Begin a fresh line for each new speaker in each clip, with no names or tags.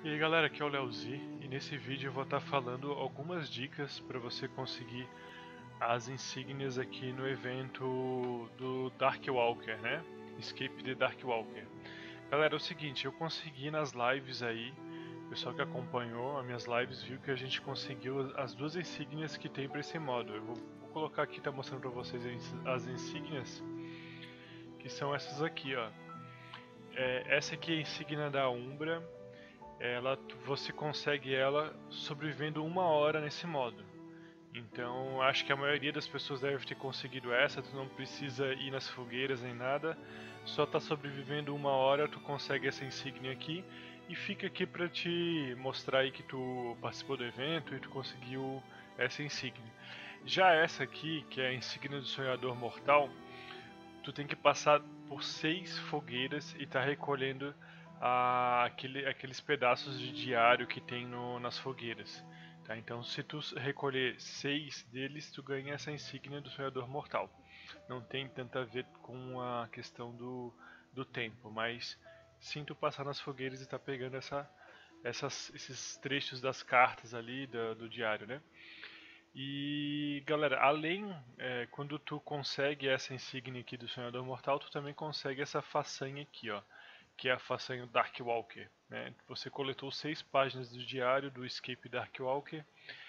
E aí galera, aqui é o Leozi e nesse vídeo eu vou estar falando algumas dicas para você conseguir as insígnias aqui no evento do Dark Walker, né? Escape the Dark Walker. Galera, é o seguinte, eu consegui nas lives aí, o pessoal que acompanhou as minhas lives viu que a gente conseguiu as duas insígnias que tem para esse modo. Eu vou colocar aqui, tá mostrando para vocês as insígnias, que são essas aqui, ó. Essa aqui é a insígnia da Umbra. Você consegue ela sobrevivendo 1 hora nesse modo. Então acho que a maioria das pessoas deve ter conseguido essa. Tu não precisa ir nas fogueiras nem nada, só tá sobrevivendo 1 hora, tu consegue essa insígnia aqui e fica aqui para te mostrar aí que tu participou do evento e tu conseguiu essa insígnia. Já essa aqui, que é a insígnia do Sonhador Mortal, tu tem que passar por 6 fogueiras e tá recolhendo aqueles pedaços de diário que tem nas fogueiras. Tá? Então, se tu recolher 6 deles, tu ganha essa insígnia do Sonhador Mortal. Não tem tanto a ver com a questão do tempo, mas sim tu passar nas fogueiras e tá pegando esses trechos das cartas ali do diário, né? E galera, quando tu consegue essa insígnia aqui do Sonhador Mortal, tu também consegue essa façanha aqui, ó, que é a façanha Dark Walker, né? Você coletou 6 páginas do diário do Escape Dark Walker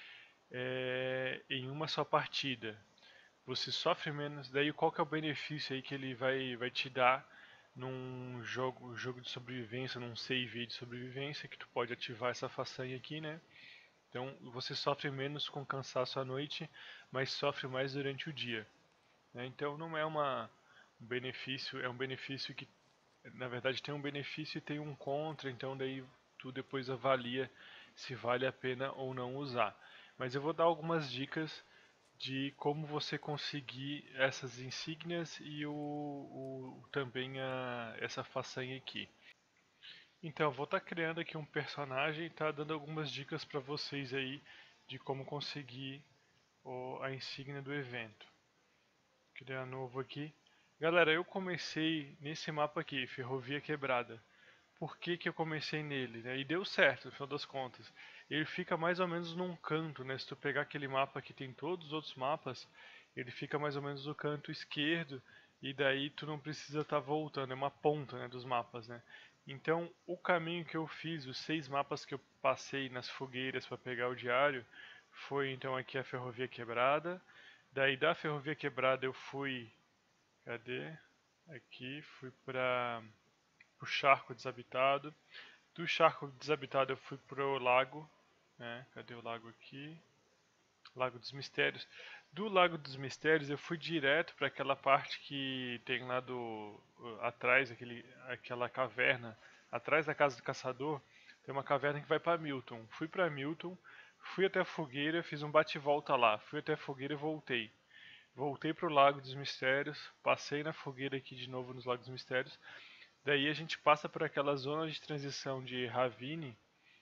em uma só partida. Você sofre menos, daí qual que é o benefício aí que ele vai te dar num jogo de sobrevivência, num save de sobrevivência, que tu pode ativar essa façanha aqui, né? Então você sofre menos com cansaço à noite, mas sofre mais durante o dia, né? Então não é um benefício, é um benefício que na verdade tem um benefício e tem um contra, então daí tu depois avalia se vale a pena ou não usar. Mas eu vou dar algumas dicas de como você conseguir essas insígnias e também essa façanha aqui. Então, eu vou estar criando aqui um personagem e tá dando algumas dicas para vocês aí de como conseguir a insígnia do evento. Criar novo aqui. Galera, eu comecei nesse mapa aqui, Ferrovia Quebrada. Por que que eu comecei nele, né? E deu certo, no final das contas. Ele fica mais ou menos num canto, né? Se tu pegar aquele mapa que tem todos os outros mapas, ele fica mais ou menos no canto esquerdo e daí tu não precisa estar voltando, é uma ponta, né, dos mapas, né? Então, o caminho que eu fiz, os 6 mapas que eu passei nas fogueiras para pegar o diário, foi então aqui a Ferrovia Quebrada. Daí da Ferrovia Quebrada eu fui, cadê? Aqui, fui para o Charco Desabitado. Do Charco Desabitado eu fui pro lago, né? Cadê o lago aqui? Lago dos Mistérios. Do Lago dos Mistérios eu fui direto para aquela parte que tem lá atrás, aquela caverna, atrás da casa do caçador, tem uma caverna que vai para Milton. Fui para Milton, fui até a fogueira, fiz um bate-volta lá. Fui até a fogueira e voltei. Voltei pro Lago dos Mistérios, passei na fogueira aqui de novo nos Lagos dos Mistérios. Daí a gente passa por aquela zona de transição de Ravine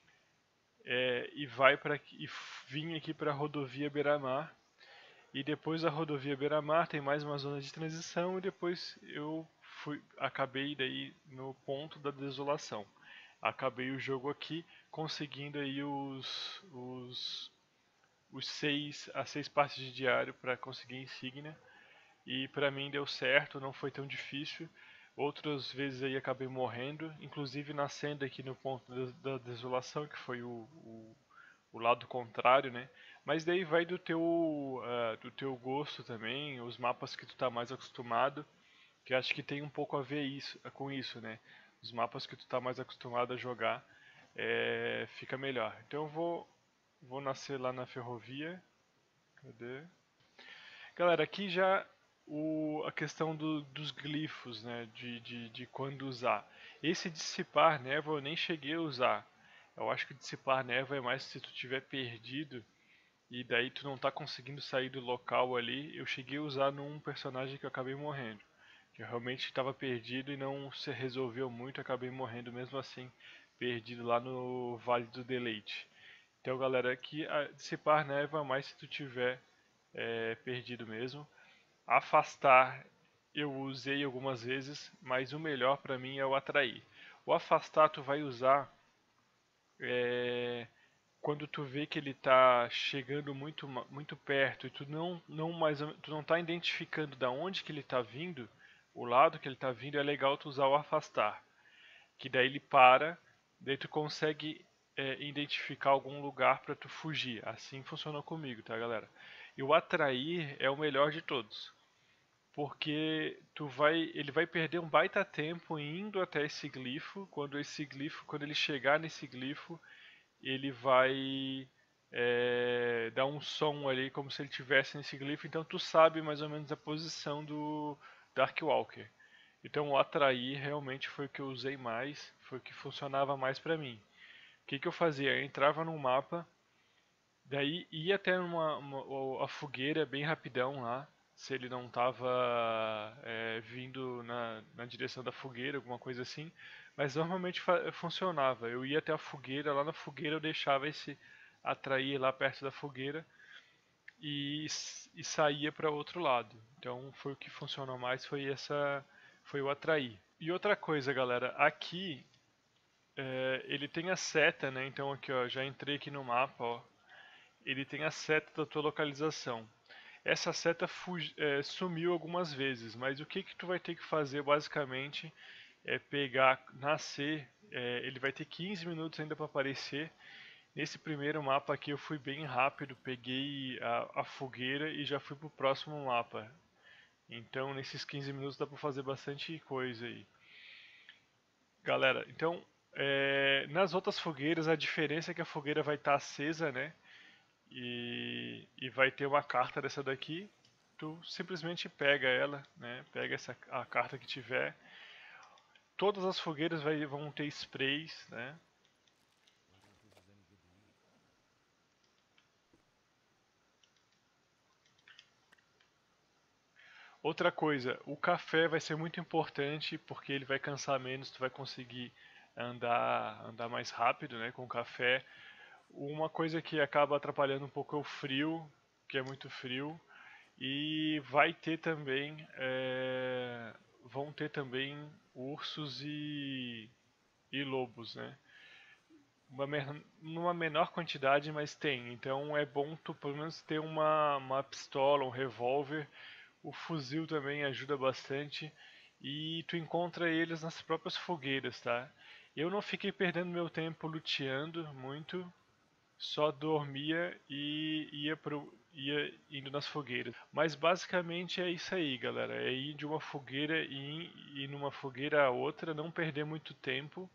e vai para e vim aqui para a rodovia Beira-Mar. E depois da rodovia Beira-Mar tem mais uma zona de transição e depois acabei daí no ponto da desolação. Acabei o jogo aqui conseguindo aí as 6 partes de diário para conseguir insígnia. E para mim deu certo, não foi tão difícil. Outras vezes aí acabei morrendo, inclusive nascendo aqui no ponto da desolação, que foi o lado contrário, né? Mas daí vai do teu gosto também, os mapas que tu tá mais acostumado, que acho que tem um pouco a ver com isso, né? Os mapas que tu tá mais acostumado a jogar, fica melhor. Então eu vou nascer lá na ferrovia. Cadê? Galera, aqui já a questão dos glifos, né, de quando usar. Esse dissipar névoa eu nem cheguei a usar. Eu acho que dissipar névoa é mais se tu tiver perdido e daí tu não tá conseguindo sair do local ali. Eu cheguei a usar num personagem que eu acabei morrendo. Que eu realmente estava perdido e não se resolveu muito, acabei morrendo mesmo assim, perdido lá no Vale do Deleite. Então galera, aqui dissipar névoa é mais se tu tiver perdido mesmo. Afastar eu usei algumas vezes, mas o melhor para mim é o atrair. O afastar tu vai usar quando tu vê que ele tá chegando muito perto e tu não tá identificando da onde que ele tá vindo, o lado que ele tá vindo, é legal tu usar o afastar, que daí ele para, daí tu consegue identificar algum lugar para tu fugir. Assim funcionou comigo, tá, galera? E o atrair é o melhor de todos, porque ele vai perder um baita tempo indo até esse glifo. Quando ele chegar nesse glifo, ele vai dar um som ali como se ele tivesse nesse glifo, então tu sabe mais ou menos a posição do Darkwalker. Então o atrair realmente foi o que eu usei mais, foi o que funcionava mais pra mim. O que que eu fazia? Eu entrava no mapa, daí ia até a fogueira bem rapidão lá, se ele não estava vindo na direção da fogueira, alguma coisa assim. Mas normalmente funcionava. Eu ia até a fogueira, lá na fogueira eu deixava esse atrair lá perto da fogueira e saía para outro lado. Então foi o que funcionou mais, foi o atrair. E outra coisa, galera, aqui ele tem a seta, né? Então aqui, ó, já entrei aqui no mapa, ó. Ele tem a seta da tua localização. Essa seta sumiu algumas vezes, mas o que que tu vai ter que fazer basicamente é pegar, nascer, ele vai ter 15 minutos ainda para aparecer. Nesse primeiro mapa aqui eu fui bem rápido, peguei a fogueira e já fui pro próximo mapa. Então nesses 15 minutos dá para fazer bastante coisa aí. Galera, então nas outras fogueiras a diferença é que a fogueira vai estar acesa, né? E vai ter uma carta dessa daqui. Tu simplesmente pega ela, né? Pega a carta que tiver. Todas as fogueiras vão ter sprays, né? Outra coisa, o café vai ser muito importante porque ele vai cansar menos, tu vai conseguir andar mais rápido, né, com o café. Uma coisa que acaba atrapalhando um pouco é o frio, que é muito frio, e vão ter também ursos e lobos, né? Numa menor quantidade, mas tem. Então é bom tu pelo menos ter uma pistola, um revólver. O fuzil também ajuda bastante. E tu encontra eles nas próprias fogueiras, tá? Eu não fiquei perdendo meu tempo luteando muito, só dormia e ia indo nas fogueiras. Mas basicamente é isso aí, galera. É ir de uma fogueira e ir numa fogueira a outra, não perder muito tempo.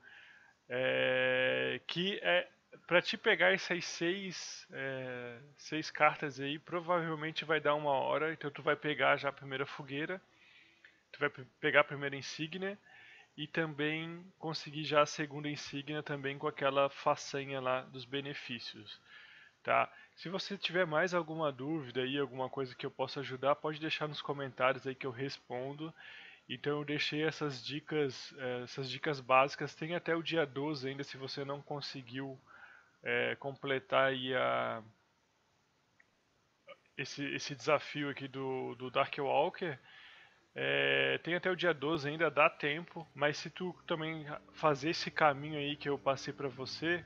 Que é para te pegar essas seis cartas aí, provavelmente vai dar 1 hora. Então tu vai pegar já a primeira fogueira, tu vai pegar a primeira insígnia e também conseguir já a segunda insígnia também com aquela façanha lá dos benefícios, tá? Se você tiver mais alguma dúvida aí, alguma coisa que eu possa ajudar, pode deixar nos comentários aí que eu respondo. Então eu deixei essas dicas básicas. Tem até o dia 12 ainda, se você não conseguiu completar aí esse desafio aqui do Darkwalker. Tem até o dia 12 ainda, dá tempo, mas se tu também fazer esse caminho aí que eu passei pra você,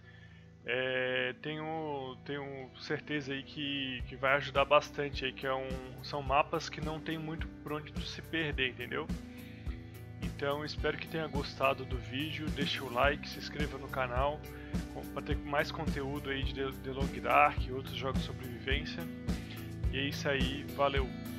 tenho certeza aí que vai ajudar bastante aí, que são mapas que não tem muito por onde tu se perder, entendeu? Então espero que tenha gostado do vídeo, deixe o like, se inscreva no canal para ter mais conteúdo aí de The Long Dark e outros jogos de sobrevivência. E é isso aí, valeu!